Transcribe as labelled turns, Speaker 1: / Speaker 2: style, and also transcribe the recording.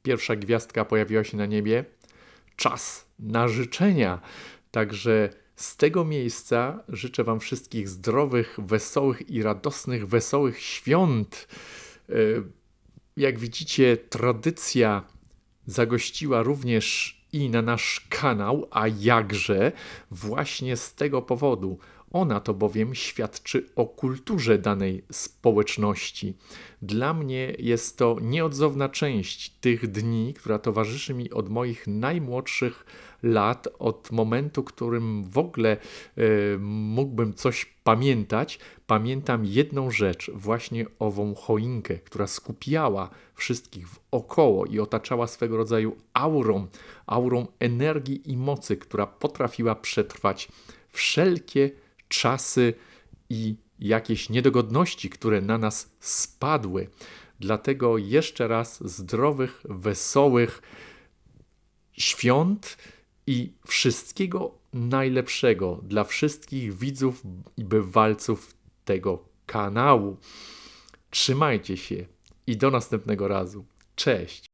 Speaker 1: pierwsza gwiazdka pojawiła się na niebie. Czas na życzenia. Także z tego miejsca życzę Wam wszystkich zdrowych, wesołych i radosnych, wesołych świąt. Jak widzicie, tradycja zagościła również i na nasz kanał, a jakże właśnie z tego powodu. Ona to bowiem świadczy o kulturze danej społeczności. Dla mnie jest to nieodzowna część tych dni, która towarzyszy mi od moich najmłodszych lat, od momentu, którym w ogóle mógłbym coś pamiętać. Pamiętam jedną rzecz, właśnie ową choinkę, która skupiała wszystkich wokoło i otaczała swego rodzaju aurą energii i mocy, która potrafiła przetrwać wszelkie czasy i jakieś niedogodności, które na nas spadły. Dlatego jeszcze raz zdrowych, wesołych świąt i wszystkiego najlepszego dla wszystkich widzów i bywalców tego kanału. Trzymajcie się i do następnego razu. Cześć!